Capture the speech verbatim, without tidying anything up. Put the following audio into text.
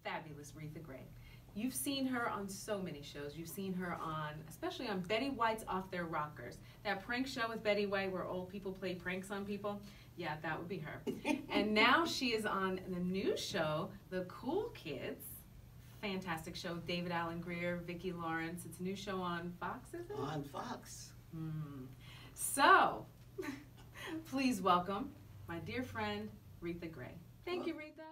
fabulous Reatha Grey. You've seen her on so many shows. You've seen her on, especially on Betty White's Off Their Rockers. That prank show with Betty White where old people play pranks on people. Yeah, that would be her. And now she is on the new show, The Cool Kids. Fantastic show with David Alan Grier, Vicki Lawrence. It's a new show on Fox, is it? On Fox. Hmm. So, please welcome my dear friend, Reatha Grey. Thank well, you, Reatha.